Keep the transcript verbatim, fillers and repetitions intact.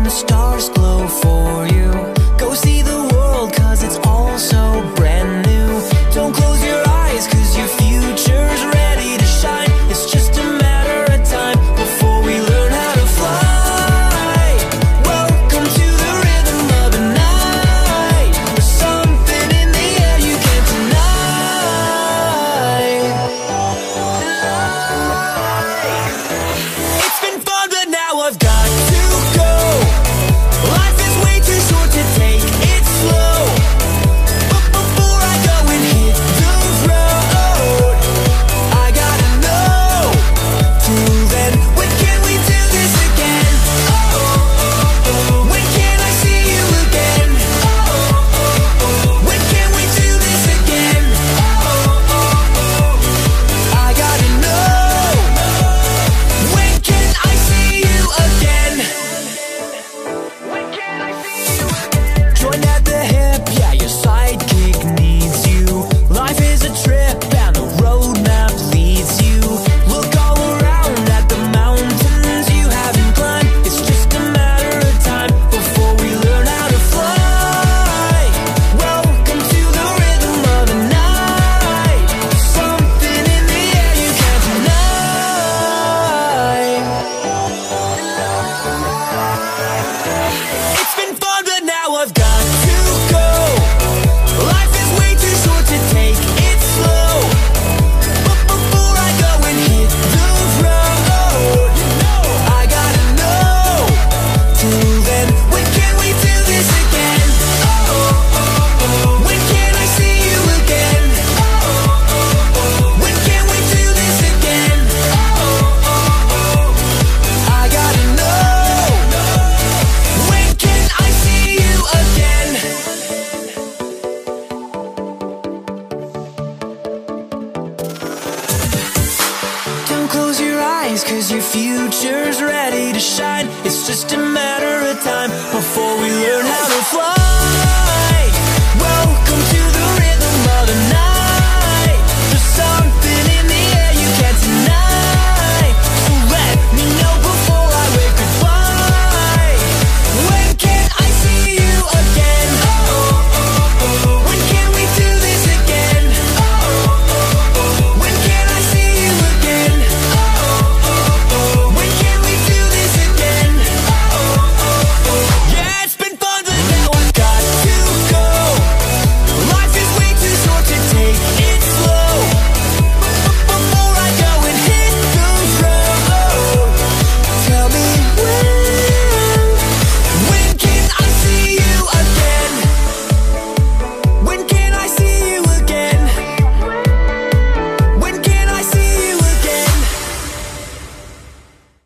the stars glow for you. Go see the world, cause it's all so brand new. Don't close your eyes, cause your future's ready to shine. It's just a matter of time before we learn how to fly. Welcome to the rhythm of the night. There's something in the air you can't deny. It's been fun, but now I've got to go. Life is way too short to take it slow. But before I go and hit the road, I gotta know. Till then, when can we do this again? Oh, oh, oh. When can I see you again? Oh, oh, oh. When can we do this again? Oh, oh, oh. I gotta know. When can I see you again? When can I see you again? Join at the hip, yeah, your sidekick needs you. Life is a trip and the roadmap leads you. Look all around at the mountains you haven't climbed. It's just a matter of time before we learn how to fly. Welcome to the rhythm of the night. Something in the air you can't deny. It's been fun, but now I've got to go. Life is way too short to take it slow. But before I go and hit the road, I gotta know. Till then, when can we do this again? Oh, oh, oh. When can I see you again? Oh, oh, oh. When can we do this again? Oh, oh, oh. I gotta know. When can I see you again? Don't close your eyes, cause your future's ready to shine. It's just a matter of time before we learn how to fly.